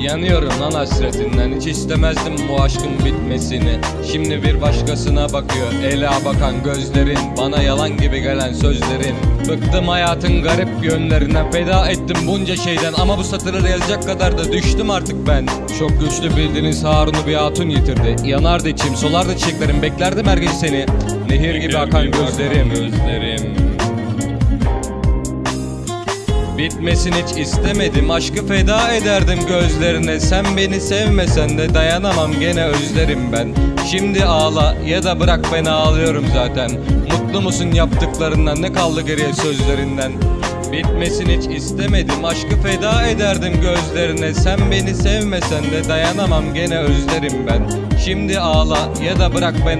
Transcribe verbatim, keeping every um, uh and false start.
Yanıyorum lan hasretinden, hiç istemezdim bu aşkın bitmesini. Şimdi bir başkasına bakıyor ela bakan gözlerin, bana yalan gibi gelen sözlerin. Bıktım hayatın garip yönlerinden, feda ettim bunca şeyden, ama bu satırları yazacak kadar da düştüm artık ben. Çok güçlü bildiğiniz Harun'u bir hatun yitirdi. Yanardı içim, solardı çiçeklerim, beklerdim her gece seni. Nehir gibi akan gözlerim, gözlerim. Bitmesin hiç istemedim, aşkı feda ederdim gözlerine. Sen beni sevmesen de dayanamam, gene özlerim ben. Şimdi ağla ya da bırak, ben ağlıyorum zaten. Mutlu musun yaptıklarından, ne kaldı geriye sözlerinden? Bitmesin hiç istemedim, aşkı feda ederdim gözlerine. Sen beni sevmesen de dayanamam, gene özlerim ben. Şimdi ağla ya da bırak, ben